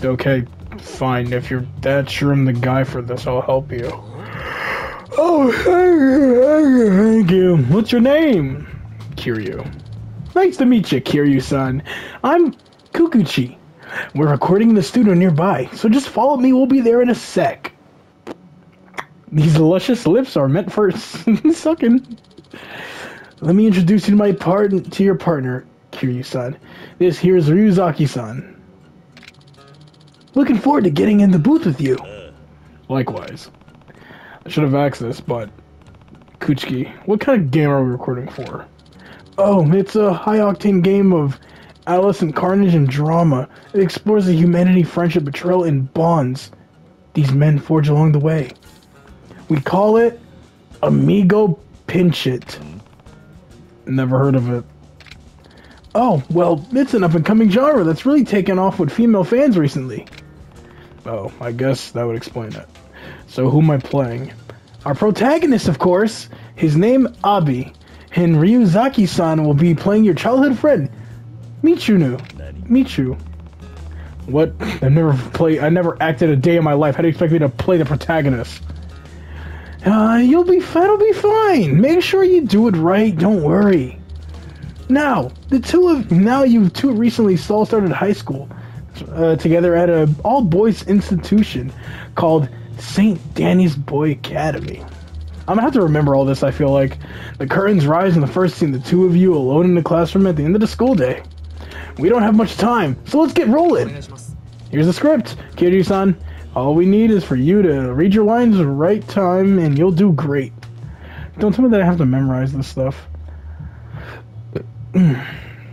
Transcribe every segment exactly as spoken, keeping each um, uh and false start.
Okay, fine. If you're that sure I'm the guy for this, I'll help you. Oh, thank you. What's your name? Kiryu. Nice to meet you, Kiryu-san. I'm Kukuchi. We're recording in the studio nearby, so just follow me. We'll be there in a sec. These luscious lips are meant for sucking. Let me introduce you to my part to your partner, Kiryu-san. This here is Ryuzaki-san. Looking forward to getting in the booth with you. Likewise. I should have asked this, but... Kuchiki, what kind of game are we recording for? Oh, it's a high-octane game of adolescent carnage and drama. It explores the humanity, friendship, betrayal, and bonds these men forge along the way. We call it Amigo Pinch It. Never heard of it. Oh, well, it's an up-and-coming genre that's really taken off with female fans recently. Oh, I guess that would explain it. So who am I playing? Our protagonist, of course. His name, Abi. And Ryuzaki-san will be playing your childhood friend, Michunu. Michu. What? I've never played, I never acted a day in my life. How do you expect me to play the protagonist? Uh, you'll be fine, it'll be fine. Make sure you do it right, don't worry. Now, the two of, now you two recently all started high school uh, together at a all-boys institution called Saint Danny's Boy Academy. I'm gonna have to remember all this, I feel like. The curtains rise in the first scene, the two of you alone in the classroom at the end of the school day. We don't have much time, so let's get rolling. Here's the script, Kiryu-san. All we need is for you to read your lines at the right time, and you'll do great. Don't tell me that I have to memorize this stuff. It's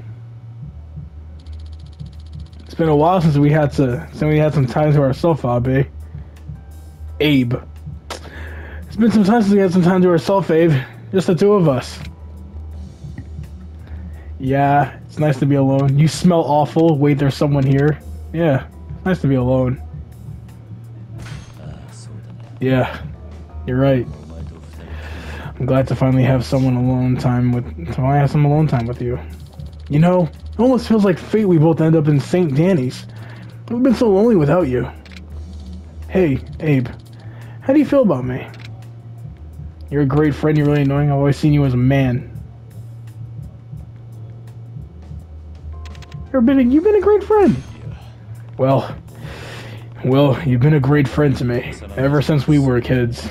been a while since we had to, since we had some time to ourselves, Abe. Abe. It's been some time since we had some time to ourselves, Abe. Just the two of us. Yeah, it's nice to be alone. You smell awful. Wait, there's someone here. Yeah, nice to be alone. Yeah, you're right. I'm glad to finally have someone alone time with, to finally have some alone time with you. You know, it almost feels like fate we both end up in Saint Danny's. We've been so lonely without you. Hey, Abe, how do you feel about me? You're a great friend, you're really annoying. I've always seen you as a man. You've been a, you've been a great friend. Well, well, you've been a great friend to me ever since we were kids.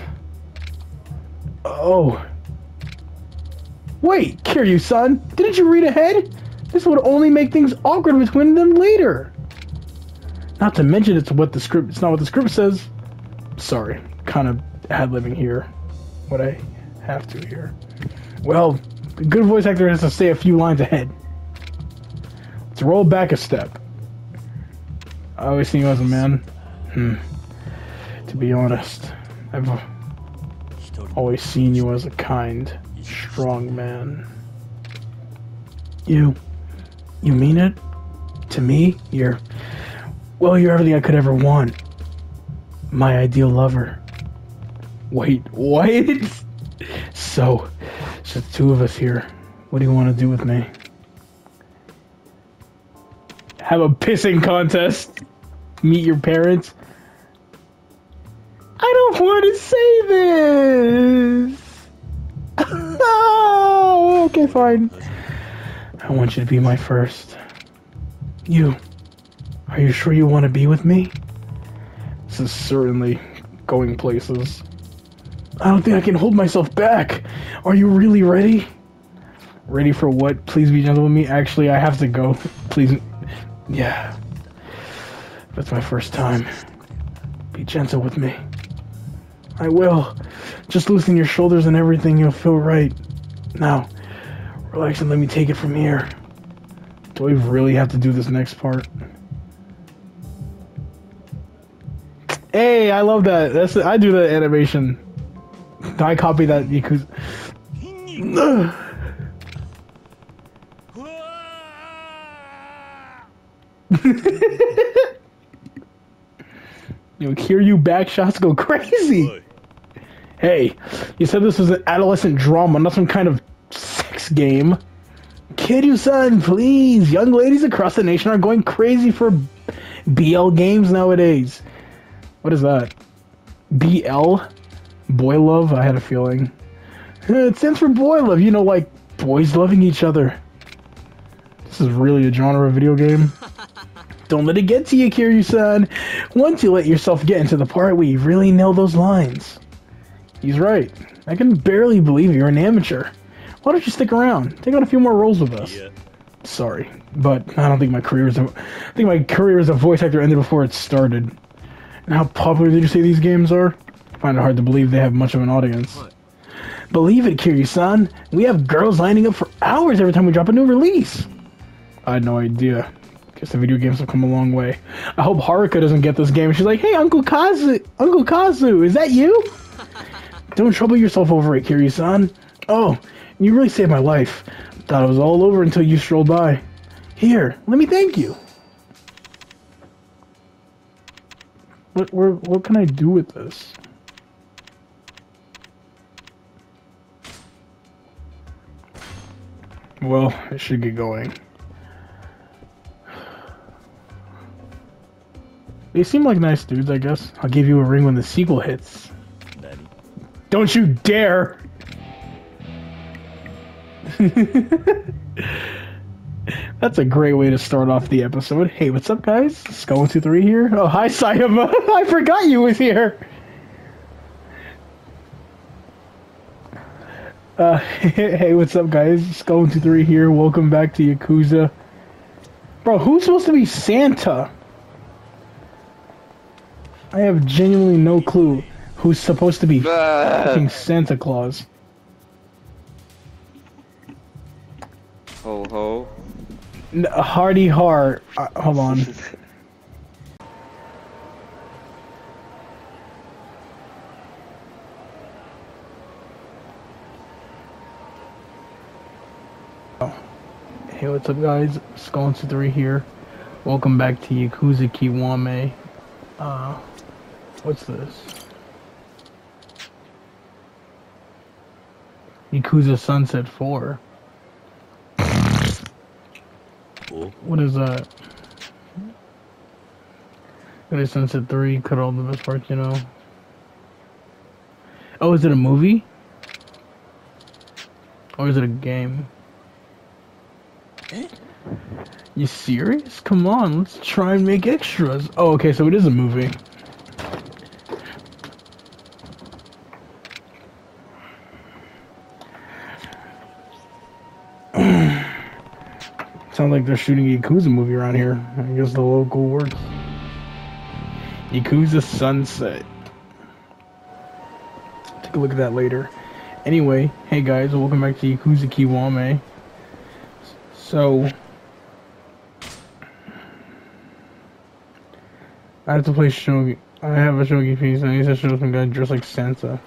Oh. Wait, Kiryu-san, didn't you read ahead? This would only make things awkward between them later. Not to mention it's what the script, it's not what the script says. Sorry, kind of ad-libbing here. What I have to here. Well, a good voice actor has to stay a few lines ahead. Let's roll back a step. I always seen you as a man. Hmm. To be honest, I've always seen you as a kind, strong man. You... You mean it? To me, you're... Well, you're everything I could ever want. My ideal lover. Wait, what? So, so the two of us here. What do you want to do with me? Have a pissing contest? Meet your parents? I don't want to say this! Oh, okay, fine. I want you to be my first. You. Are you sure you want to be with me? This is certainly going places. I don't think I can hold myself back. Are you really ready? Ready for what? Please be gentle with me. Actually, I have to go. Please. Yeah. That's my first time. Be gentle with me. I will. Just loosen your shoulders and everything. You'll feel right. Now, relax and let me take it from here. Do we really have to do this next part? Hey, I love that. That's I do the animation. I copy that Yakuza. You hear you back shots go crazy. Hey, you said this was an adolescent drama, not some kind of sex game. Kiryu-san, please. Young ladies across the nation are going crazy for B L games nowadays. What is that? B L? Boy love? I had a feeling. It stands for boy love, you know, like boys loving each other. This is really a genre of video game. Don't let it get to you, Kiryu-san. Once you let yourself get into the part where you really nail those lines. He's right. I can barely believe you're an amateur. Why don't you stick around? Take on a few more roles with us. Yeah. Sorry, but I don't think my career as a, I think my career as a voice actor ended before it started. And how popular did you say these games are? I find it hard to believe they have much of an audience. What? Believe it, Kiryu-san. We have girls lining up for hours every time we drop a new release. I had no idea. Guess the video games have come a long way. I hope Haruka doesn't get this game. She's like, hey, Uncle Kazu, Uncle Kazu, is that you? Don't trouble yourself over it, Kiryu-san. Oh, you really saved my life. Thought it was all over until you strolled by. Here, let me thank you. What, what, what can I do with this? Well, it should get going. They seem like nice dudes, I guess. I'll give you a ring when the sequel hits. Don't you dare! That's a great way to start off the episode. Hey, what's up, guys? Skull one two three here. Oh, hi, Sayama. I forgot you was here. Uh, hey, what's up, guys? Skull one two three here. Welcome back to Yakuza. Bro, who's supposed to be Santa? I have genuinely no clue who's supposed to be fucking Santa Claus. Ho ho. N Hardy heart. Uh, hold on. Oh. Hey, what's up, guys? Skull one two three here. Welcome back to Yakuza Kiwami. Uh, what's this? Yakuza Sunset four. What is that? What is Sunset three? Cut all the best parts, you know. Oh, is it a movie? Or is it a game? You serious? Come on, let's try and make extras. Oh, okay, so it is a movie. Sounds like they're shooting a Yakuza movie around here. I guess the local works. Yakuza Sunset. Take a look at that later. Anyway, hey guys, welcome back to Yakuza Kiwami. So, I have to play Shogi. I have a Shogi piece and I need to show some guy dressed like Santa.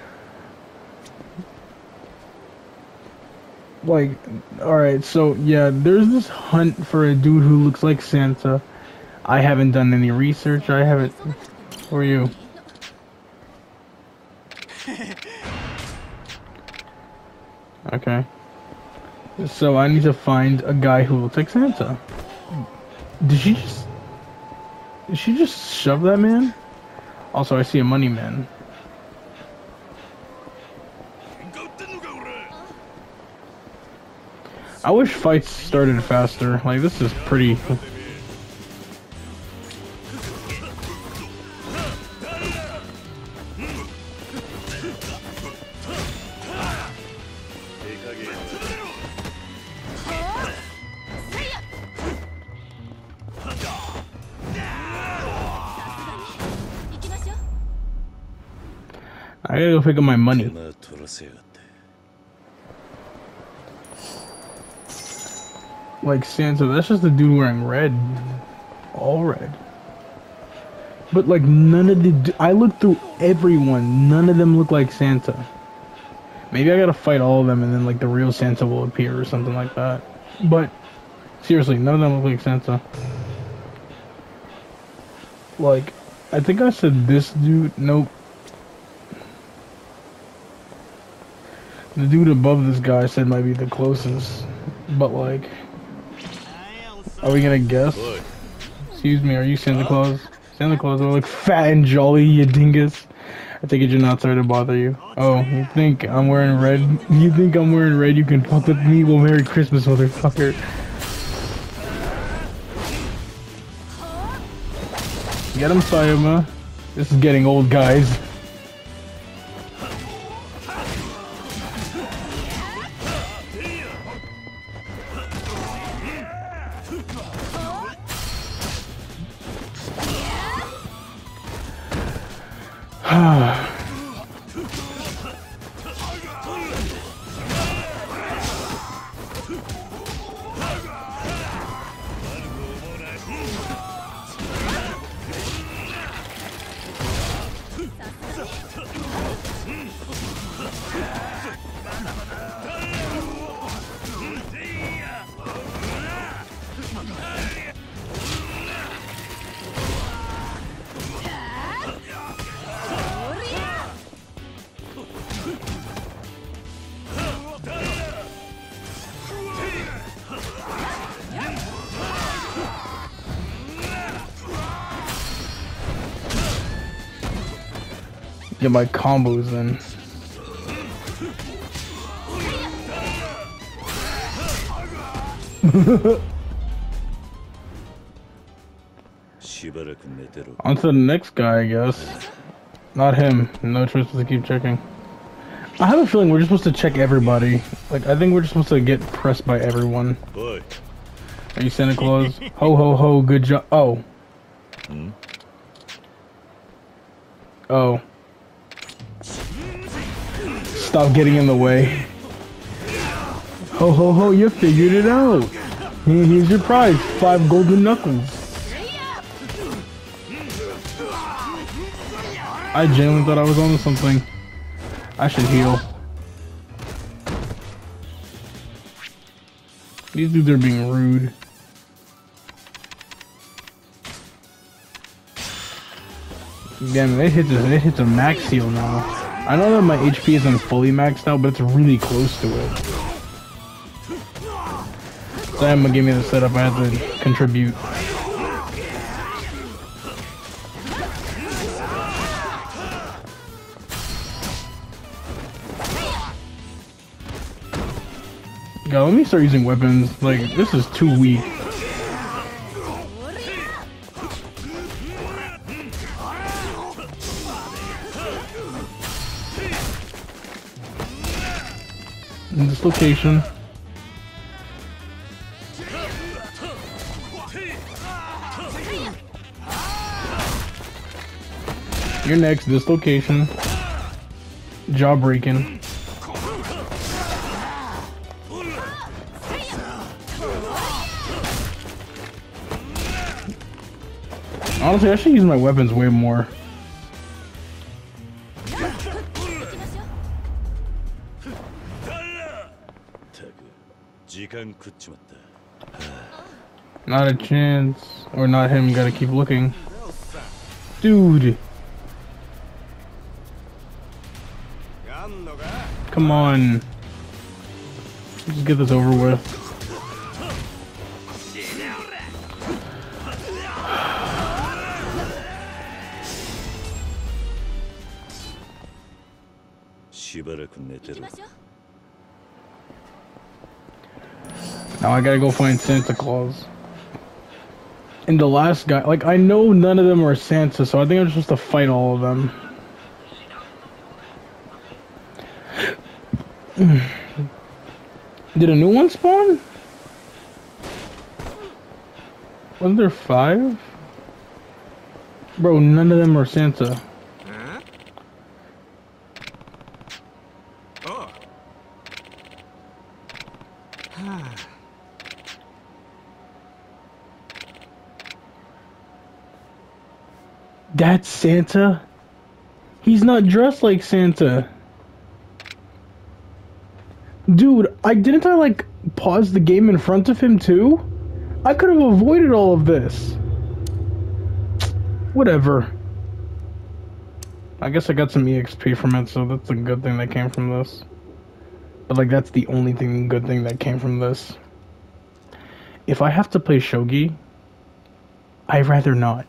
Like, alright, so yeah, there's this hunt for a dude who looks like Santa. I haven't done any research, I haven't... Who are you? Okay. So I need to find a guy who looks like Santa. Did she just... Did she just shove that man? Also, I see a money man. I wish fights started faster. Like, this is pretty... I gotta go pick up my money. Like Santa, that's just the dude wearing red. All red. But like none of the... I looked through everyone. None of them look like Santa. Maybe I gotta fight all of them and then like the real Santa will appear or something like that. But seriously, none of them look like Santa. Like, I think I said this dude. Nope. The dude above this guy said might be the closest. But like... Are we gonna guess? See Excuse me, are you Santa Claus? Santa Claus will look fat and jolly, you dingus. I take it you're not sorry to bother you. Oh, you think I'm wearing red? You think I'm wearing red? You can fuck with me? Well, Merry Christmas, motherfucker. Get him, Sayama. This is getting old, guys. Get my combos in. On to the next guy, I guess. Not him. No choice but to keep checking. I have a feeling we're just supposed to check everybody. Like, I think we're just supposed to get pressed by everyone. Boy. Are you Santa Claus? Ho ho ho, good job. Oh. Hmm? Oh. Stop getting in the way. Ho ho ho, you figured it out. Here's your prize, five golden knuckles. I genuinely thought I was onto something. I should heal. These dudes are being rude. Damn, it hits a, it hits a max heal now. I know that my H P isn't fully maxed out, but it's really close to it. So I'm gonna give me the setup. I have to contribute. God, let me start using weapons. Like, this is too weak. In this location. You're next, this location. Jaw breaking. Honestly, I should use my weapons way more. Not a chance. Or not him, gotta keep looking. Dude. Come on. Just get this over with. Now I gotta go find Santa Claus. And the last guy, like, I know none of them are Santa, so I think I'm supposed to fight all of them. Did a new one spawn? Wasn't there five? Bro, none of them are Santa. That's Santa? He's not dressed like Santa. Dude, I didn't I like pause the game in front of him too? I could have avoided all of this. Whatever. I guess I got some E X P from it, so that's a good thing that came from this. But like, that's the only thing good thing that came from this. If I have to play Shogi, I'd rather not.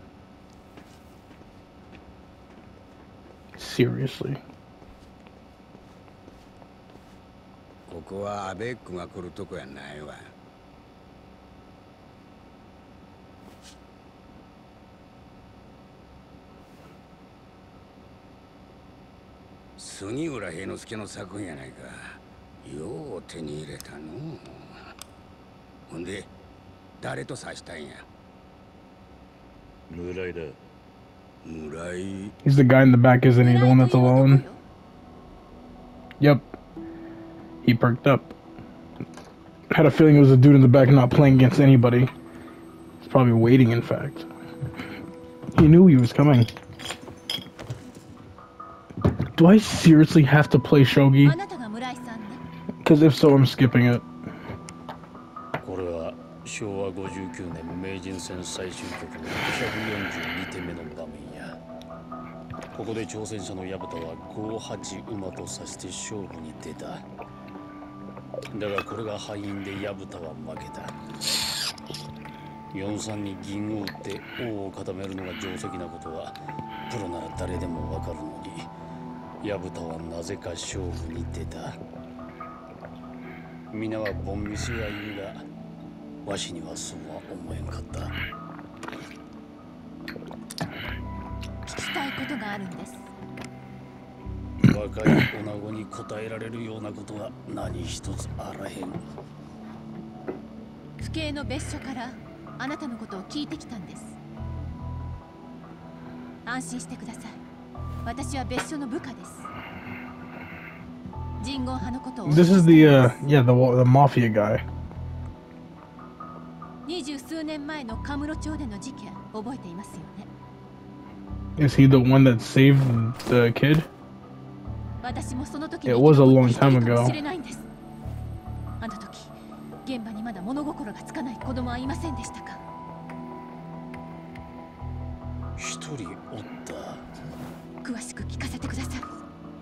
Seriously. ここはアベックが来るとこやないわ。杉浦平之助の作品やないか。よう手に入れたの。ほんで、誰と指したんや。村井だ。村井。 He's the guy in the back, isn't he? The one that's alone? Yep. He perked up. Had a feeling it was a dude in the back not playing against anybody. He's probably waiting, in fact. He knew he was coming. Do I seriously have to play Shogi? Because if so, I'm skipping it. これは昭和ごじゅうきゅうねん名人戦最終局のひゃくよんじゅうにてんめの場面や。ここで挑戦者の薮田はごはち馬と指して勝負に出た。だがこれが敗因で薮田は負けた。よんさんに銀を打って王を固めるのが定石なことはプロなら誰でもわかるのに、薮田はなぜか勝負に出た。皆はボンミスや言うが、わしにはそうは思えんかった。 聞きたいことがあるんです。 若い女子に答えられるようなことは何一つあらへん。 府警の別所からあなたのことを聞いてきたんです。安心してください。私は別所の部下です。人言派のことを。 This is the, uh, yeah, the, the mafia guy. 二十数年前のカムロ町での事件、覚えていますよね。 Is he the one that saved the kid? 私もその時に It was a long time ago. かもしれないんです。あの時、現場にまだ物心がつかない子供はいませんでしたか？ 一人おった。 詳しく聞かせてください。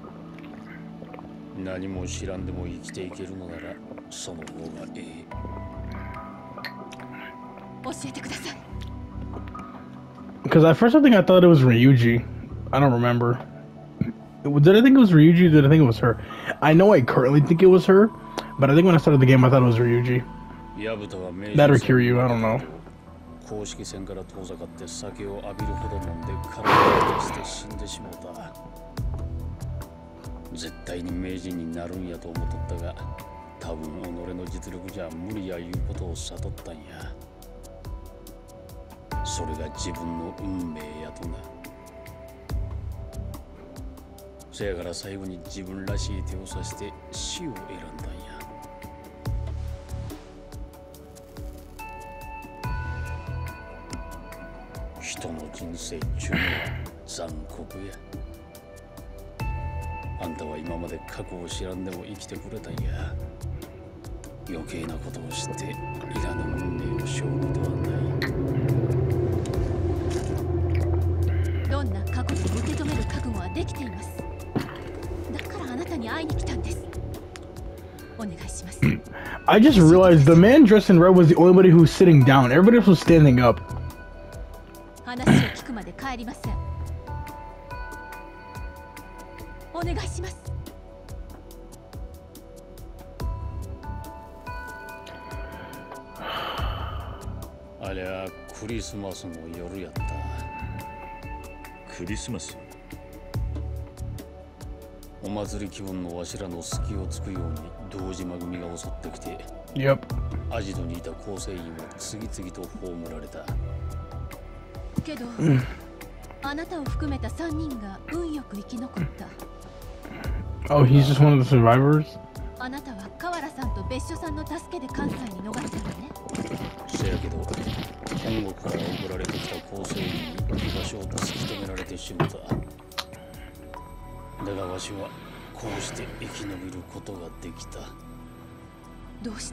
何も知らんでも生きていけるのならその方がええ。 教えてください。 Because at first I think I thought it was Ryuji. I don't remember. Did I think it was Ryuji? Did I think it was her? I know I currently think it was her, but I think when I started the game I thought it was Ryuji. That or Kiryu, I don't know. 公式戦から遠ざかって酒を浴びるほど飲んで体を出して死んでしもうた。絶対に名人になるんやと思っとったが、多分己の実力じゃ無理やいうことを悟ったんや。それが自分の運命やとな。せやから最後に自分らしい手を指して死を選んだんや。人の人生っちゅうのは残酷や。あんたは今まで過去を知らんでも生きてくれたんや。余計なことを知っていらぬ運命を背負うことはない。 どんな過去も受け止める覚悟はできています。だからあなたに会いに来たんです。お願いします。 I just realized the man dressed in red was the only one who was sitting down. Everybody else was standing up. 話を聞くまで帰りません。お願いします。 ありゃクリスマスの夜やった。 クリスマス？ お祭り気分のわしらの隙をつくように堂島組が襲ってきて、 Yep. アジトにいた構成員は次々と葬られた。 けど、あなたを含めたさんにんが運よく生き残った。 Oh, he's just one of the survivors? あなたは河原さんと別所さんの助けで関西に逃れたのね。 せやけど、本国から送られてきた構成員に居場所を突き止められてしまった。だがわしはこうして生き延びることができた。 どうして？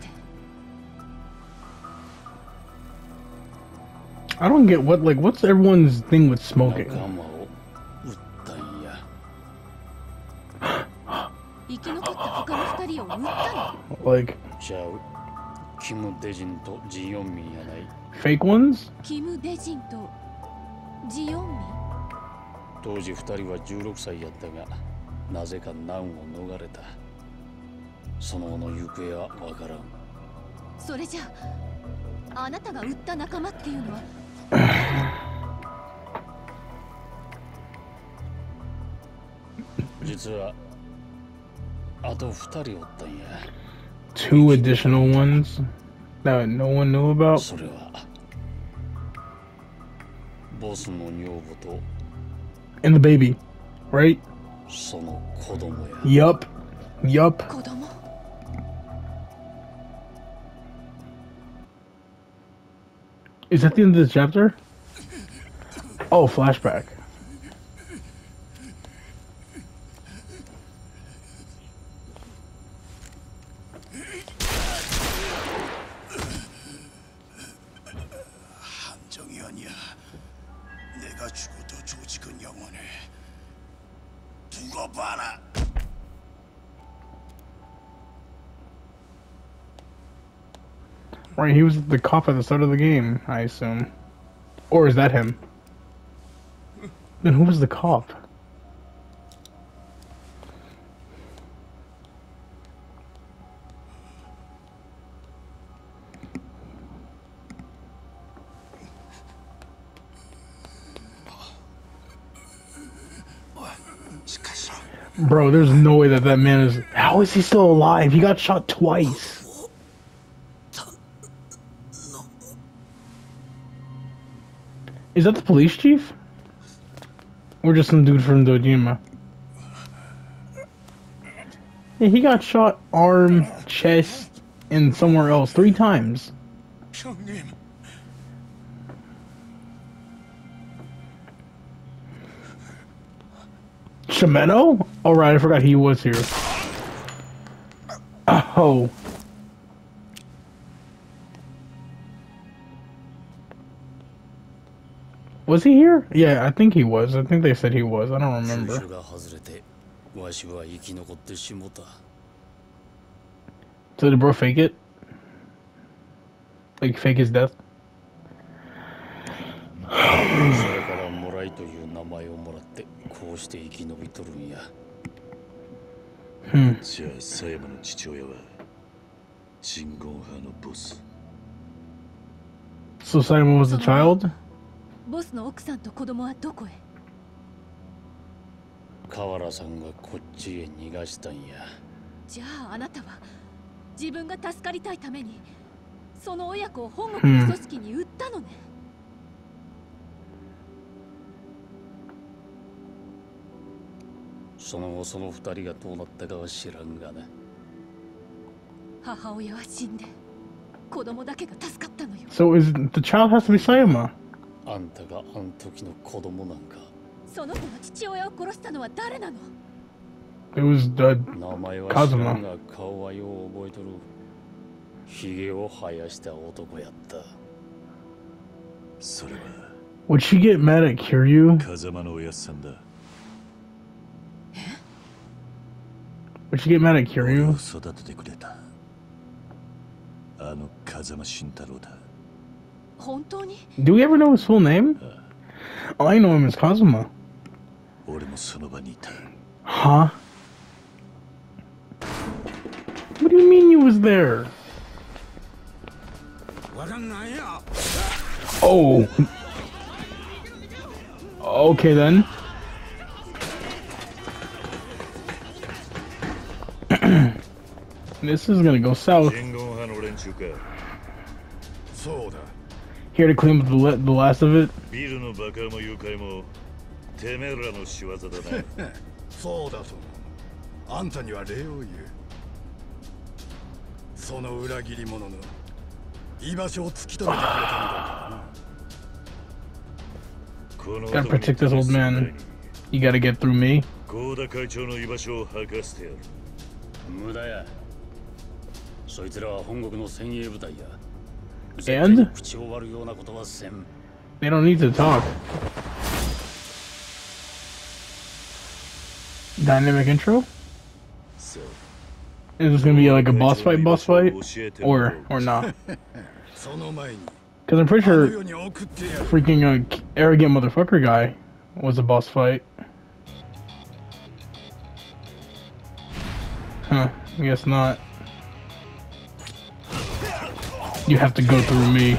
I don't get what, like, what's everyone's thing with smoking? 仲間を撃ったんや。 生き残った他の二人を撃ったの？ Like, じゃあ、キム・デジンとジ・ヨンミンやない。 Fake ones? キム・デジンとジヨンミ。 当時ふたりはじゅうろくさいやったが、なぜか難を逃れた。その後の行方はわからん。 それじゃあ、あなたが撃った仲間っていうのは実はあとふたりおったんや。 Two additional ones that no one knew about? それはボスの女房と And the baby, right? その子供や。 Yup. Yup. 子供。 Is that the end of the chapter? Oh, flashback. 半정이 아니야. 내가 죽어도 조직은 영원해. 두고 봐라. Right, he was the cop at the start of the game, I assume. Or is that him? Then who was the cop? Bro, there's no way that that man is... How is he still alive? He got shot twice. Is that the police chief? Or just some dude from Dojima? Yeah, he got shot arm, chest, and somewhere else three times. 형님. Shimeno? Oh right, I forgot he was here. Oh. Was he here? Yeah, I think he was. I think they said he was. I don't remember. So did bro fake it? Like fake his death? Hmm. じゃあ狭山の父親は真言派のボス。 So Simon was the child? ボスの奥さんと子供はどこへ？ 河原さんがこっちへ逃がしたんや。 じゃああなたは自分が助かりたいためにその親子を本国の組織に売ったのね。 その後その二人がどうなったかは知らんがな。 母親は死んで子供だけが助かったのよ。 So is the child has to be Sayama? あんたがあん時の子供なんか。 その子の父親を殺したのは誰なの？ It was the 名前は知らん Kazuma. が顔はよう覚えとる。ひげを生やした男やった。 それは Would she get mad at Kiryu? 風間のおやっさんだ。 Would she get mad at 俺を Kiryu? 育ててくれた。あの風間慎太郎だ。 本当に？ Do we ever know his full name? All I know him as Kazuma. 俺もその場にいた。 Huh? What do you mean you was there? わかんないよ。 Oh. Okay then. This is gonna go south. 真言派の連中か。 そうだ。 Here to clean up the, le- the last of it. ビルの爆破も誘拐もてめえらの仕業だな。 そうだと。あんたには礼を言う。その裏切り者の居場所を突き止めてくれたんだからな。 Gotta protect this old man. You gotta get through me. 合田会長の居場所を吐かせてやる。 無駄や。そいつらは本国の先鋭部隊や。 And? 口を割るようなことはせん。 They don't need to talk. Dynamic intro? そう。 Is this gonna be like a boss fight, boss fight? Or, or not? その前に Because I'm pretty sure freaking uh, arrogant motherfucker guy was a boss fight. Huh, I guess not. You have to go through me.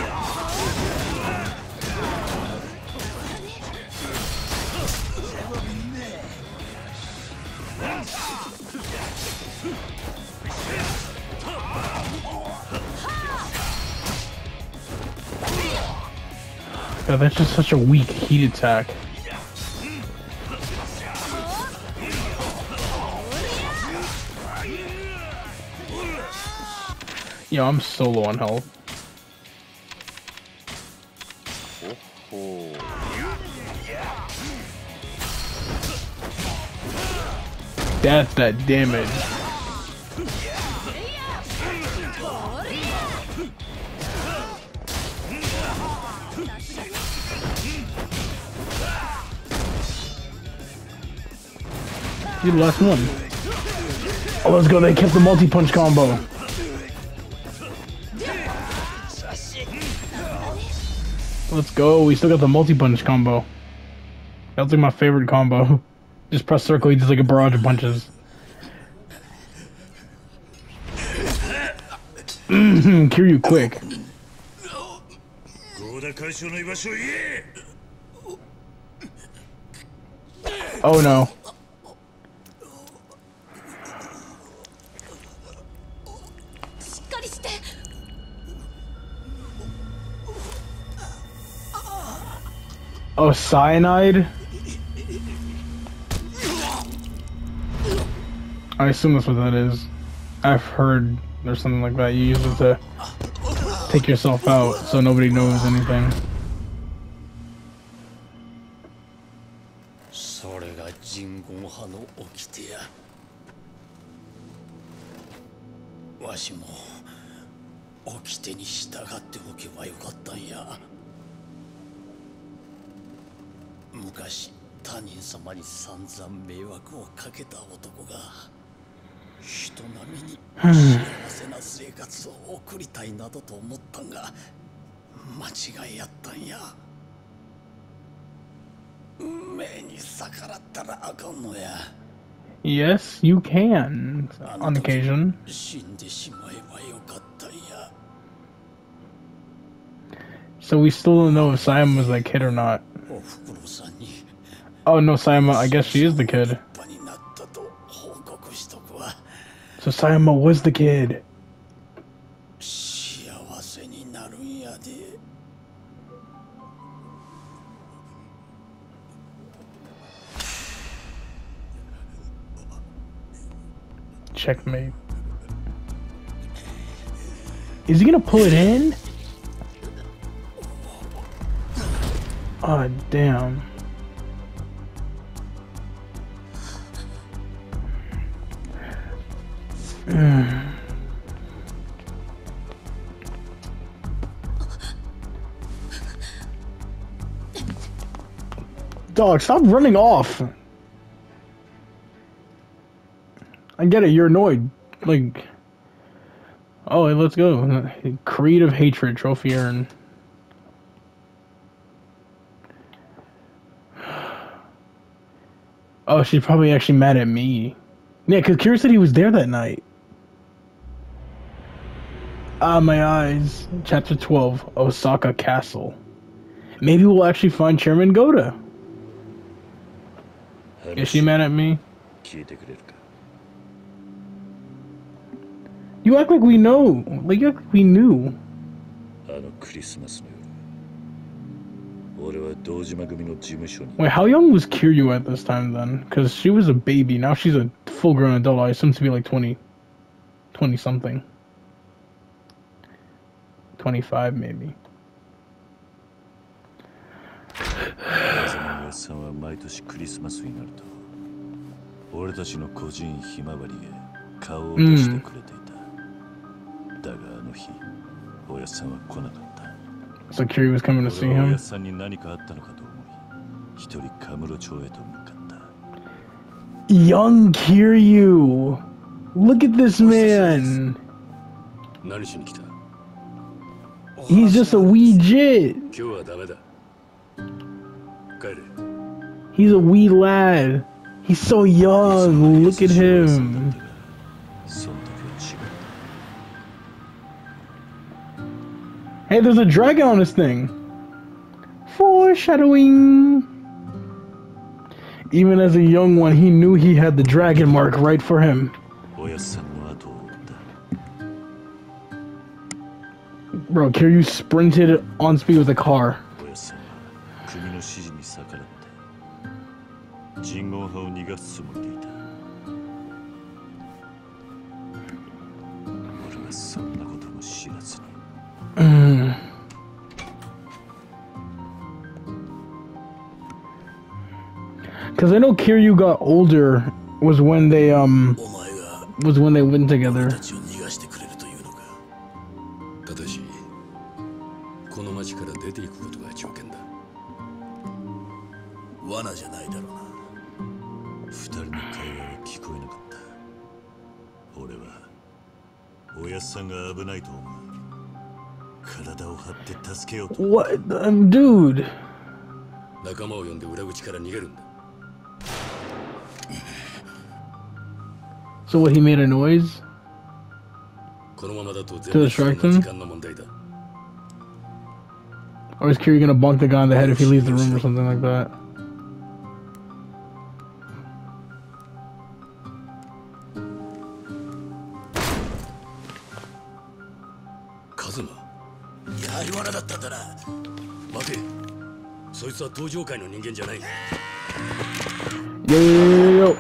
God, that's just such a weak heat attack. Yo, I'm so low on health. Oh. That's that damage. You're the last one. Oh, let's go. They kept the multi-punch combo. Let's go. We still got the multi-punch combo. That's like my favorite combo. Just press circle, he does like a barrage of punches. Mmm, cure you quick. Oh no. Oh, cyanide? I assume that's what that is. I've heard there's something like that. You use it to take yourself out so nobody knows anything. Yes, you can, on occasion. So we still don't know if Sayama was that kid or not. Oh no, Sayama, I guess she is the kid. So Sayama was the kid. Checkmate. Is he gonna pull it in? Oh, damn. Dog, stop running off. I get it, you're annoyed. Like, oh, let's go. Creed of Hatred, trophy earned. Oh, she's probably actually mad at me. Yeah, because Kira said he was there that night. Ah, my eyes. Chapter twelve, Osaka Castle. Maybe we'll actually find Chairman Goda. Is she mad at me? You act like we know. Like, you act like we knew. Wait, how young was Kiryu at this time then? Because she was a baby. Now she's a full-grown adult. I assume to be like twenty. twenty something. twenty-five maybe. Mm. So Kiryu was coming to see him? Young Kiryu! Look at this man! He's just a wee jit. 今日はダメだ。帰れ。 He's a wee lad. He's so young. Look at him. その時は違う。 Hey, there's a dragon on this thing. Foreshadowing. Even as a young one, he knew he had the dragon mark right for him. おやさんの後を追った。 Bro, Kiryu sprinted on speed with a car. おやさんは国の指示に逆らって人言派を逃がすつもりでいた。俺はそんなことも知らずに。 Mm. Cause I know Kiryu got older was when they um お前が was when they went together. たちを逃がしてくれるというのか。ただしこの町から出ていくことが条件だ。罠じゃないだろうな。 二人の会話は聞こえなかった。俺はおやっさんが危ないと思う。体を張って助けようと。 What, um, dude? 仲間を呼んで裏口から逃げるんだ。 So what? He made a noise このままだと to distract 時 him, 間の問題だ。 or is Kiryu gonna bonk the guy on the head if he leaves the room or something like that? カズマ、やはり罠だったんだな。待て、そいつは登場界の人間じゃない。 Yo, yo, yo, yo, yo.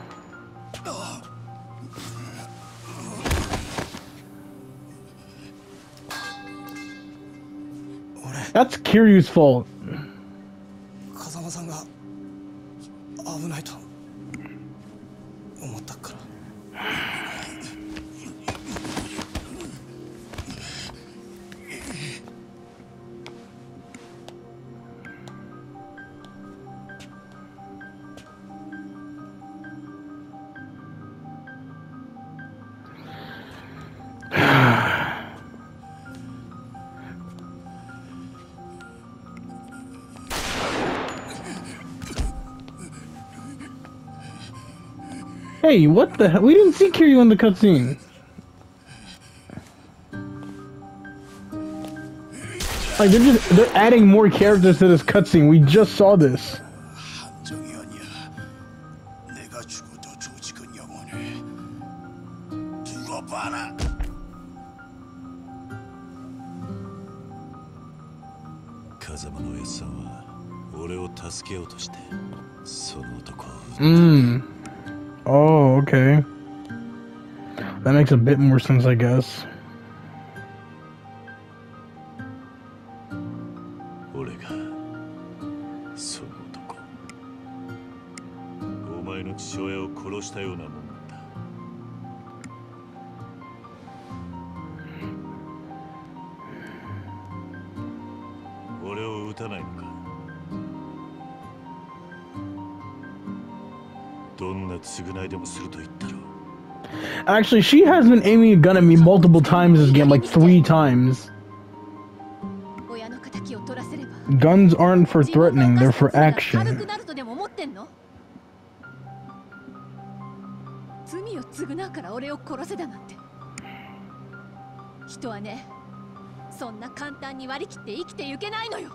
That's Kiryu's fault. 風間さんが危ないと思ったから。 Hey, what the hell? We didn't see Kiryu in the cutscene. Like they're just they're adding more characters to this cutscene. We just saw this. 한정이 아니야. 내가 죽어도 조직은 영원해. 두고 봐라. 風間のおやっさんは俺を助けようとしてその男を Mm. Oh, okay. That makes a bit more sense, I guess. 俺がその男お前の父親を殺したようなもんだ。俺を撃たないのか。どんな償いでもすると言ったろう。 Actually, she has been aiming a gun at me multiple times this game, like three times. 親の敵を取らせれば Guns aren't for 自分 threatening, の they're 犯 for した罪が軽 action. くなるとでも思ってんの？罪を償うから俺を殺せだなんて。人はね、そんな簡単に割り切って生きていけないのよ。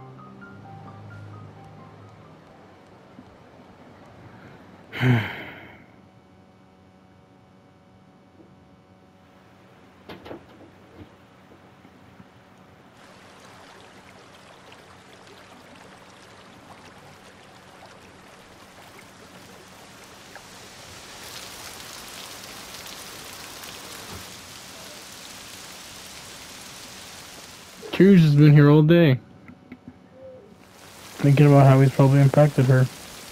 Kiryu's just been here all day. Thinking about how he's probably impacted her.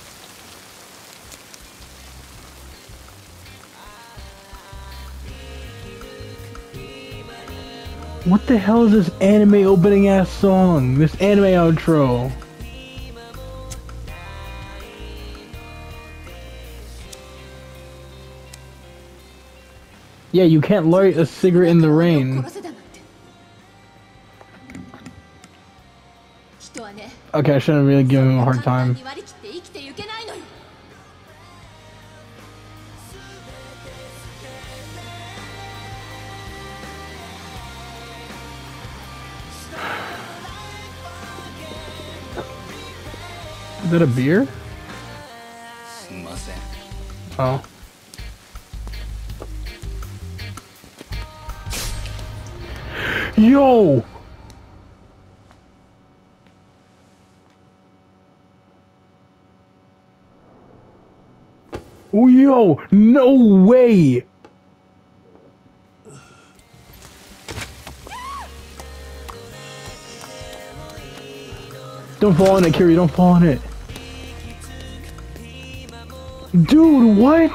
What the hell is this anime opening ass song? This anime outro. Yeah, you can't light a cigarette in the rain. Okay, I shouldn't really give him a hard time. Is that a beer? Oh. Yo! Yo! No way! Don't fall in it, Kiri, don't fall in it. Dude, what?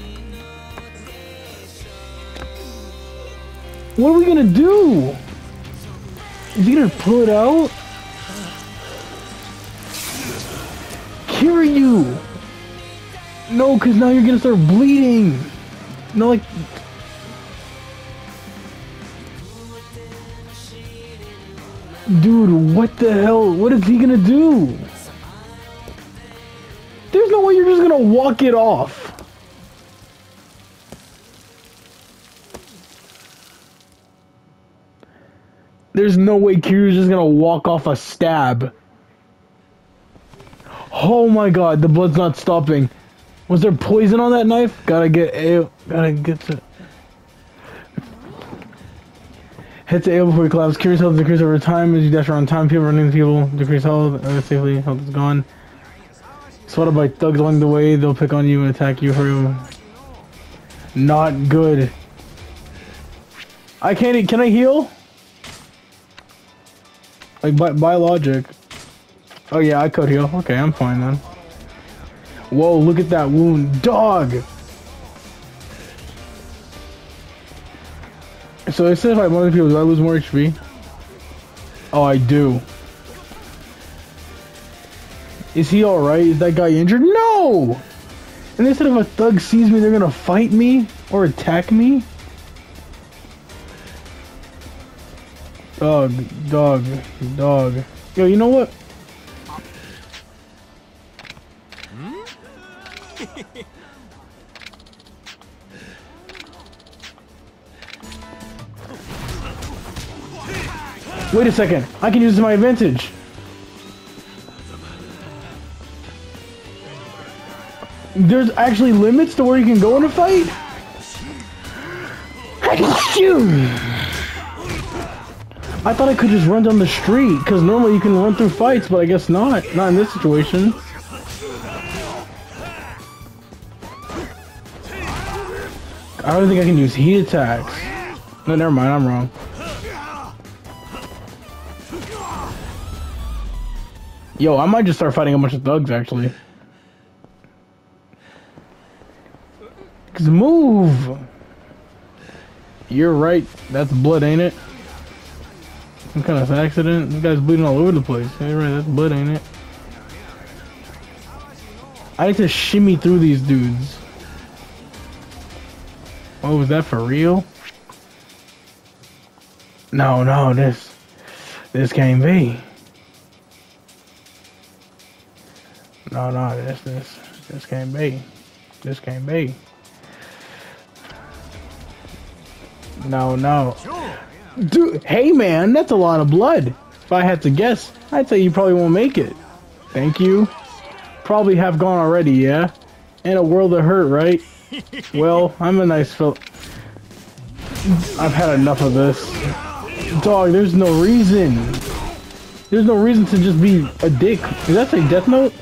What are we gonna do? Is he gonna pull it out? Kiryu! No, cause now you're gonna start bleeding. No, like. Dude, what the hell? What is he gonna do? There's no way you're just gonna walk it off. There's no way Kiryu's just gonna walk off a stab. Oh my god, the blood's not stopping. Was there poison on that knife? Gotta get A. Gotta get to. Hit to A before you collapse. Kiryu's health decrease over time as you dash around time. People running into people decrease health. Uh, safely, health is gone. Swatted by thugs along the way, they'll pick on you and attack you. Hurry. Not good. I can't. Can I heal? Like by, by logic. Oh yeah, I could heal. Okay, I'm fine then. Whoa, look at that wound. Dog! So it said if I have other people, do I lose more H P? Oh, I do. Is he alright? Is that guy injured? No! And they said if a thug sees me, they're gonna fight me? Or attack me? Dog, dog, dog. Yo, you know what? Wait a second, I can use this to my advantage. There's actually limits to where you can go in a fight? I can shoot! I thought I could just run down the street, because normally you can run through fights, but I guess not. Not in this situation. I don't think I can use heat attacks. No, never mind, I'm wrong. Yo, I might just start fighting a bunch of thugs, actually. Cause move! You're right, that's blood, ain't it? Some kind of accident? This guy's bleeding all over the place. You're right, that's blood, ain't it? I need to shimmy through these dudes. Oh, was that for real? No, no, this... This can't be. No, no, this, this, this can't be. This can't be. No, no. Dude, hey man, that's a lot of blood. If I had to guess, I'd say you probably won't make it. Thank you. Probably have gone already, yeah? And a world of hurt, right? Well, I'm a nice fella. I've had enough of this. Dog, there's no reason. There's no reason to just be a dick. Did that say Death Note?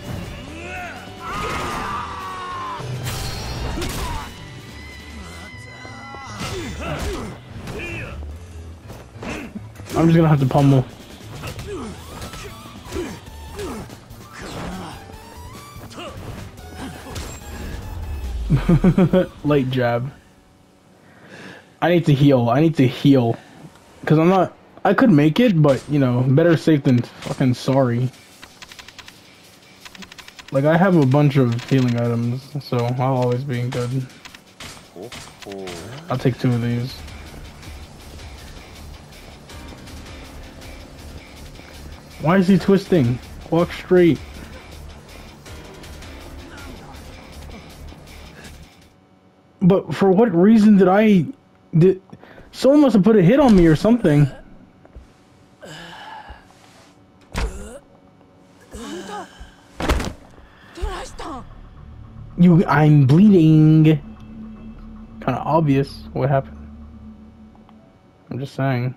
I'm just gonna have to pummel. Light jab. I need to heal. I need to heal. Cause I'm not... I could make it, but, you know, better safe than fucking sorry. Like, I have a bunch of healing items, so I'll always be good. I'll take two of these. Why is he twisting? Walk straight. But for what reason did I... Did... Someone must have put a hit on me or something. You... I'm bleeding. Kind of obvious what happened. I'm just saying.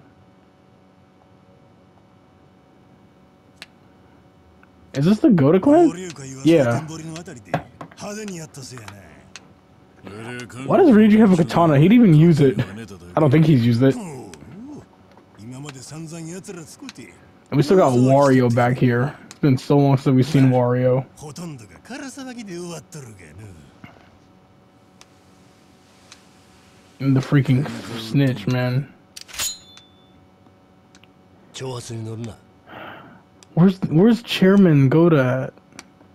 Is this the Goda clan? Yeah. Why does Ryuji have a katana? He didn't even use it. I don't think he's used it. And we still got Wario back here. It's been so long since we've seen Wario. And the freaking snitch, man. Where's where's Chairman Goda at?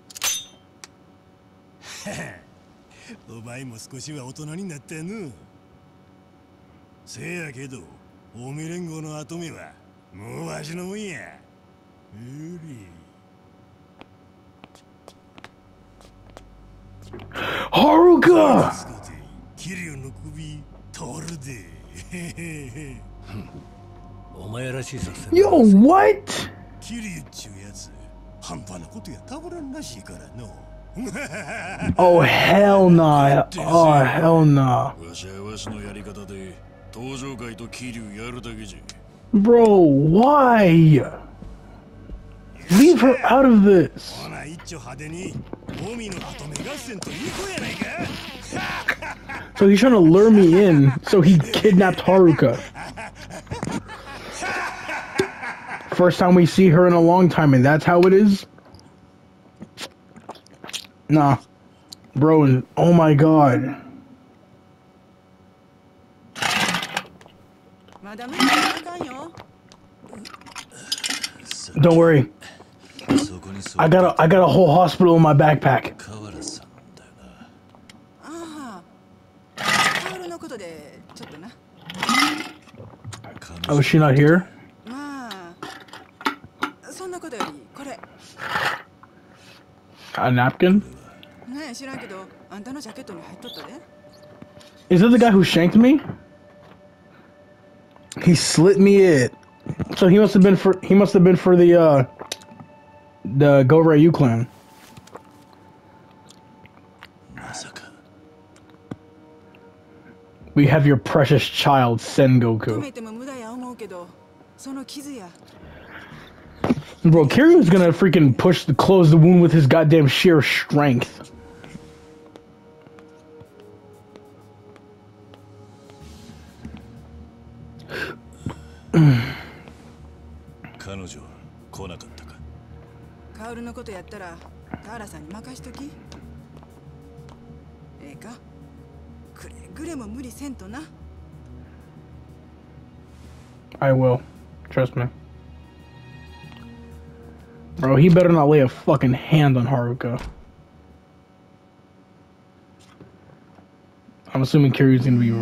お前も少しは大人になったの。せやけど、近江連合の跡目はもうわしのもんや。うり。 Haruka! キリュウの首取るで。 お前らしい作戦。 Yo, what? キリュウっちゅうやつ、半端なことやたぶらんらしいからの。 Oh hell nah! Oh hell nah! Bro, why? Leave her out of this. So he's trying to lure me in, so he kidnapped Haruka. First time we see her in a long time, and that's how it is? Nah. Bro, oh my god. Don't worry. I got a I got a whole hospital in my backpack. Oh, is she not here? A napkin? Is that the guy who shanked me? He slit me it. So he must have been for he must have been for the uh the Go Ryu clan. We have your precious child, Sengoku. Bro, Kiryu's gonna freaking push the close the wound with his goddamn sheer strength. I will. Trust me. Bro, he better not lay a fucking hand on Haruka. I'm assuming Kiryu's gonna be...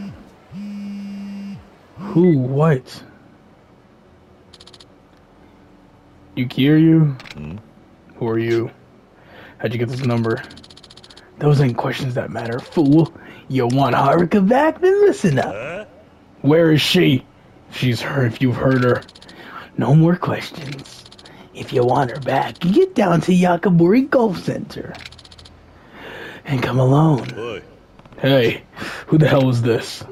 Who? What? You Kiryu? Hmm? Who are you? How'd you get this number? Those ain't questions that matter, fool. You want Haruka back? Then listen up. Huh? Where is she? She's her if you've heard her. No more questions. If you want her back, you get down to Yakaburi Golf Center. And come alone. Boy. Hey, who the hell is this?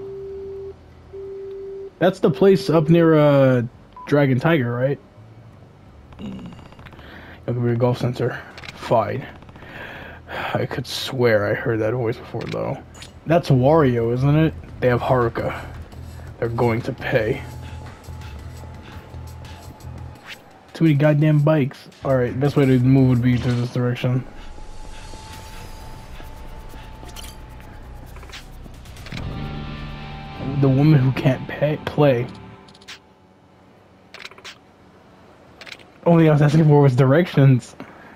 That's the place up near uh, Dragon Tiger, right? Mm. Yakaburi Golf Center. Fine. I could swear I heard that voice before, though. That's Wario, isn't it? They have Haruka. They're going to pay. Too many goddamn bikes. Alright, best way to move would be through this direction. The woman who can't pay, play. Only I was asking for was directions.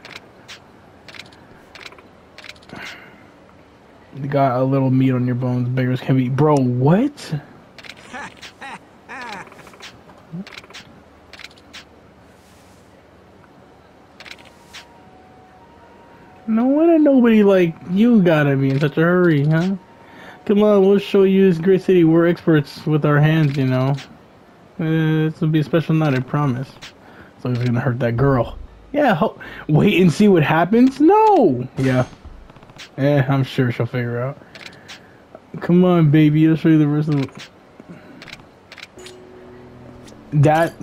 You got a little meat on your bones, beggars can be. Bro, what? No wonder nobody like you gotta be in such a hurry, huh? Come on, we'll show you this great city. We're experts with our hands, you know. Uh, this will be a special night, I promise. So he's gonna hurt that girl. Yeah, ho wait and see what happens? No! Yeah. Eh, I'm sure she'll figure out. Come on, baby, I'll show you the rest of the... That...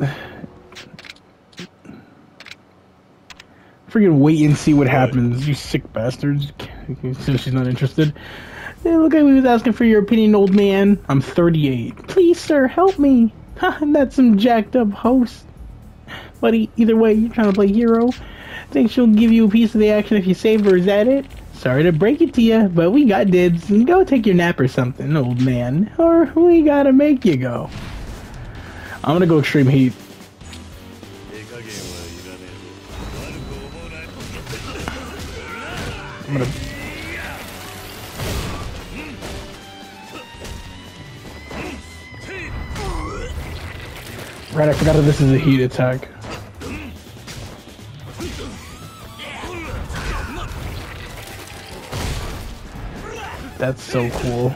Freaking wait and see what happens, you sick bastards. So she's not interested. Hey, look at me, was asking for your opinion, old man. I'm thirty-eight. Please, sir, help me. Ha, that's some jacked up host. Buddy, either way, you're trying to play hero. Think she'll give you a piece of the action if you save her, is that it? Sorry to break it to you, but we got dibs. Go take your nap or something, old man. Or we gotta make you go. I'm gonna go extreme heat. I'm gonna... Right, I forgot that this is a heat attack. That's so cool.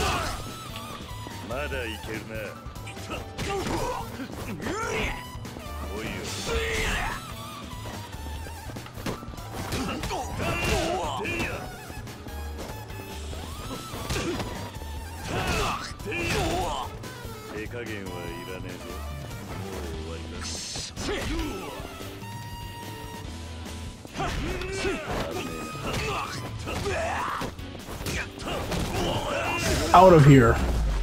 Out of here.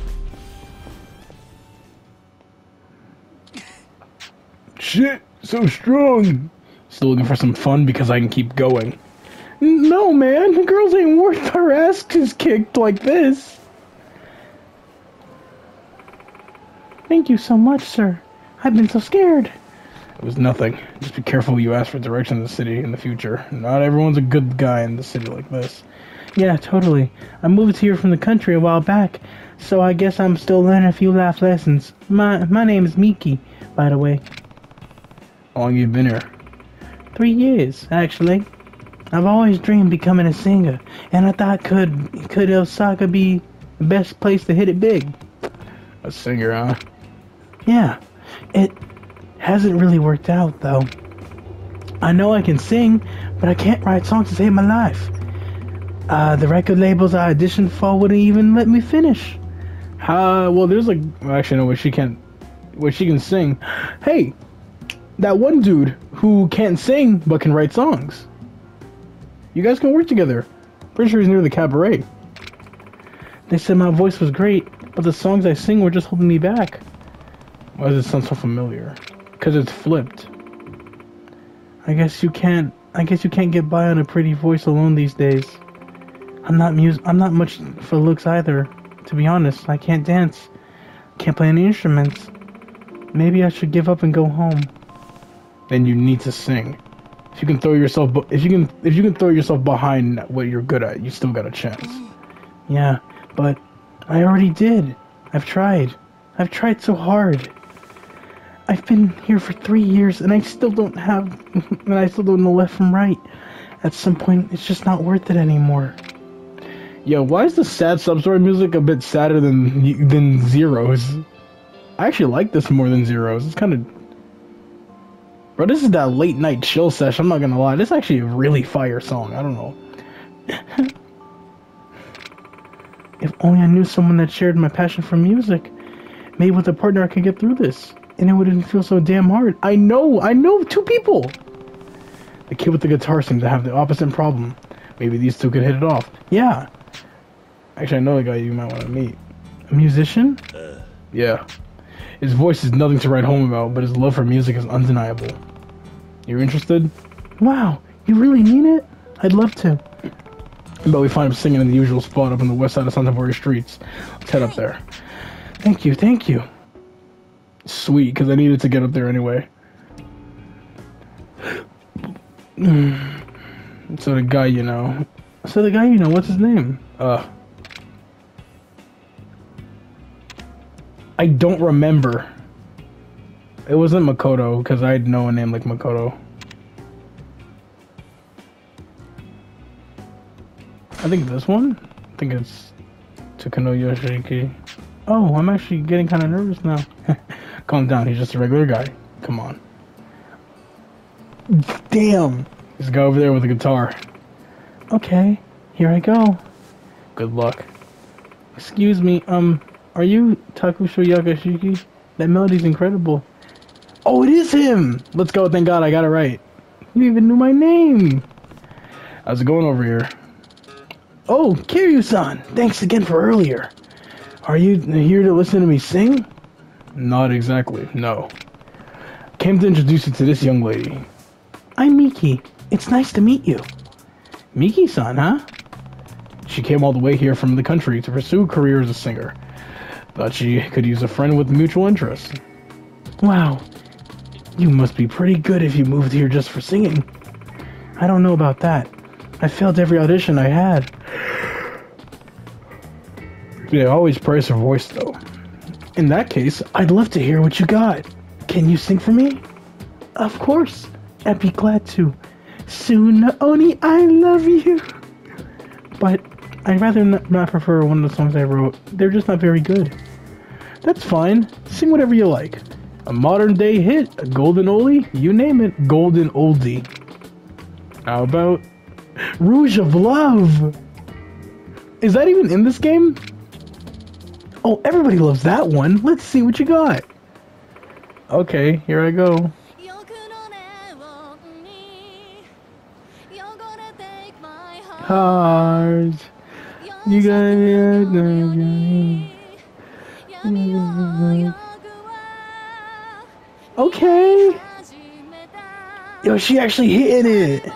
Shit, so strong. Still looking for some fun because I can keep going. No, man, the girls ain't worth our asses kicked like this. Thank you so much, sir. I've been so scared. It was nothing. Just be careful when you ask for direction in the city in the future. Not everyone's a good guy in the city like this. Yeah, totally. I moved here from the country a while back, so I guess I'm still learning a few life lessons. My my name is Miki, by the way. How long you been here? Three years, actually. I've always dreamed becoming a singer, and I thought could could Osaka be the best place to hit it big? A singer, huh? Yeah. It hasn't really worked out, though. I know I can sing, but I can't write songs to save my life. Uh, the record labels I auditioned for wouldn't even let me finish. Uh, well, there's like... Well, actually, no, wait, she can't... Wait, she can sing. Hey! That one dude who can't sing, but can write songs. You guys can work together. Pretty sure he's near the cabaret. They said my voice was great, but the songs I sing were just holding me back. Why does it sound so familiar? Because it's flipped. I guess you can't... I guess you can't get by on a pretty voice alone these days. I'm not mus- I'm not much for looks either. To be honest, I can't dance. Can't play any instruments. Maybe I should give up and go home. Then you need to sing. If you can throw yourself, if you can, if you can throw yourself behind what you're good at, you still got a chance. Yeah, but I already did. I've tried. I've tried so hard. I've been here for three years, and I still don't have, and I still don't know left from right. At some point, it's just not worth it anymore. Yeah, why is the sad sub-story music a bit sadder than than Zero's? I actually like this more than Zero's. It's kind of... Bro, this is that late night chill sesh, I'm not gonna lie. This is actually a really fire song, I don't know. If only I knew someone that shared my passion for music. Maybe with a partner I could get through this. And it wouldn't feel so damn hard. I know, I know two people! The kid with the guitar seems to have the opposite problem. Maybe these two could hit it off. Yeah. Actually, I know a guy you might want to meet. A musician? Uh. Yeah. His voice is nothing to write home about, but his love for music is undeniable. You interested? Wow, you really mean it? I'd love to. But we find him singing in the usual spot up on the west side of Santa Maria streets. Let's head up there. Thank you, thank you. Sweet, because I needed to get up there anyway. So the guy you know... So the guy you know, what's his name? Uh... I don't remember. It wasn't Makoto, because I know a name like Makoto. I think this one? I think it's Takano Yoshiki. Oh, I'm actually getting kind of nervous now. Calm down, he's just a regular guy. Come on. Damn! There's a guy over there with a guitar. Okay, here I go. Good luck. Excuse me, um, are you Takusho Yakashiki? That melody's incredible. Oh, it is him! Let's go, thank God I got it right. You even knew my name! How's it going over here? Oh, Kiryu-san! Thanks again for earlier. Are you here to listen to me sing? Not exactly, no. Came to introduce you to this young lady. I'm Miki. It's nice to meet you. Miki-san, huh? She came all the way here from the country to pursue a career as a singer. Thought she could use a friend with mutual interests. Wow. You must be pretty good if you moved here just for singing. I don't know about that. I failed every audition I had. They always praise her voice, though. In that case, I'd love to hear what you got. Can you sing for me? Of course. I'd be glad to. Soon, Oni, I love you. But I'd rather not, not prefer one of the songs I wrote. They're just not very good. That's fine. Sing whatever you like. A modern day hit, a golden oldie, you name it, golden oldie. How about Rouge of Love? Is that even in this game? Oh, everybody loves that one. Let's see what you got. Okay, here I go. Heart. You got it. Okay. Yo, she actually hitting it.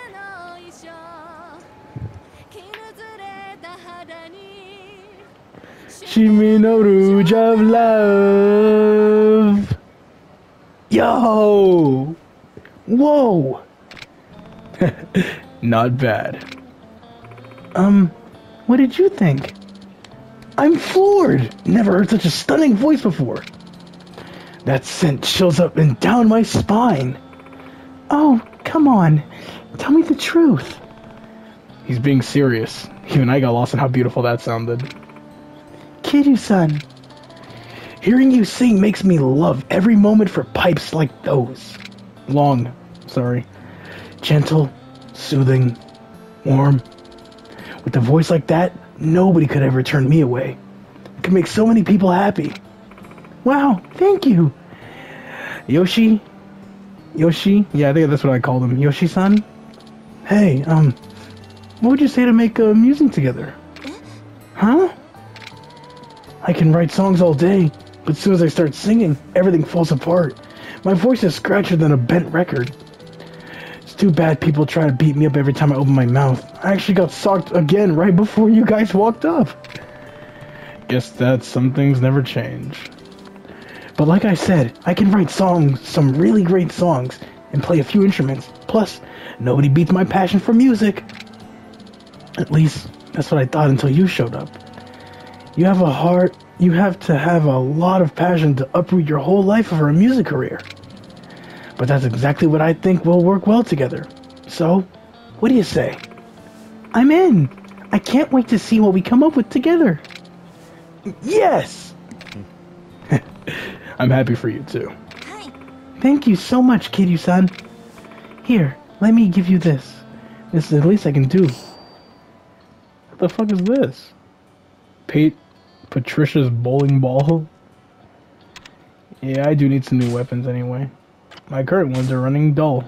Shimi no Rouge of Love. Yo. Whoa. Not bad. Um, what did you think? I'm floored. Never heard such a stunning voice before. That sent chills up and down my spine. Oh, come on. Tell me the truth. He's being serious. Even I got lost in how beautiful that sounded. Kiryu-san, hearing you sing makes me love every moment for pipes like those. Long, sorry. Gentle, soothing, warm. With a voice like that, nobody could ever turn me away. It could make so many people happy. Wow, thank you. Yoshi? Yoshi? Yeah, I think that's what I called him. Yoshi-san? Hey, um, what would you say to make uh, music together? Huh? I can write songs all day, but as soon as I start singing, everything falls apart. My voice is scratchier than a bent record. It's too bad people try to beat me up every time I open my mouth. I actually got socked again right before you guys walked up. Guess that some things never change. But like I said, I can write songs, some really great songs, and play a few instruments. Plus, nobody beats my passion for music. At least, that's what I thought until you showed up. You have a heart, you have to have a lot of passion to uproot your whole life for a music career. But that's exactly what I think will work well together. So, what do you say? I'm in! I can't wait to see what we come up with together. Yes! I'm happy for you too. Thank you so much, Kiryu-san. Here, let me give you this. This is the least I can do. What the fuck is this? Pate Patricia's bowling ball? Yeah, I do need some new weapons anyway. My current ones are running dull.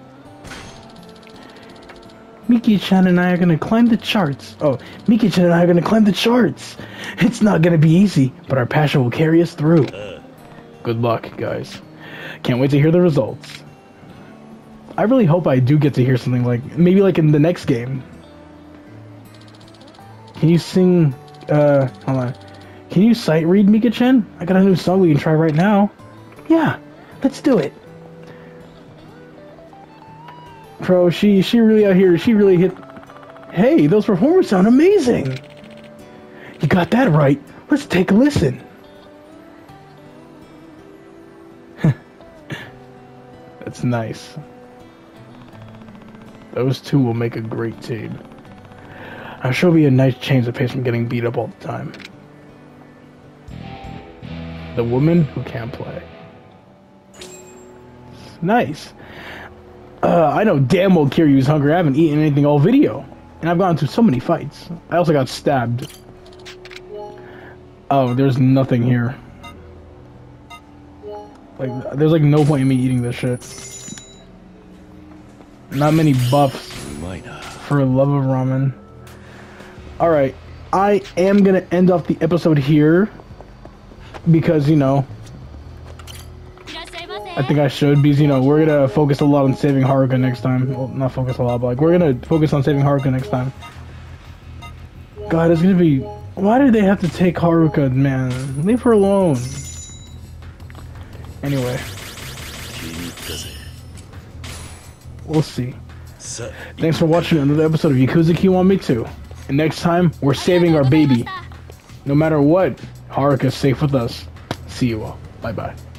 Miki-chan and I are gonna climb the charts. Oh, Miki-chan and I are gonna climb the charts. It's not gonna be easy, but our passion will carry us through. Good luck, guys. Can't wait to hear the results. I really hope I do get to hear something like, maybe like in the next game. Can you sing, uh, hold on. Can you sight read, Mika-chan? I got a new song we can try right now. Yeah, let's do it. Bro, she, she really out here, she really hit... Hey, those performers sound amazing! You got that right. Let's take a listen. That's nice. Those two will make a great team. I'm sure it'll be a nice change of pace from getting beat up all the time. The woman who can't play. Nice. Uh, I know damn well Kiryu's hungry. I haven't eaten anything all video. And I've gotten into so many fights. I also got stabbed. Oh, there's nothing here. Like, there's like no point in me eating this shit. Not many buffs for love of ramen. Alright, I am gonna end off the episode here. Because, you know, I think I should, because, you know, we're gonna focus a lot on saving Haruka next time. Well, not focus a lot, but, like, we're gonna focus on saving Haruka next time. God, it's gonna be... Why did they have to take Haruka, man? Leave her alone. Anyway. We'll see. Thanks for watching another episode of Yakuza Kiwami two. And next time, we're saving our baby. No matter what, Haruka's safe with us. See you all. Bye-bye.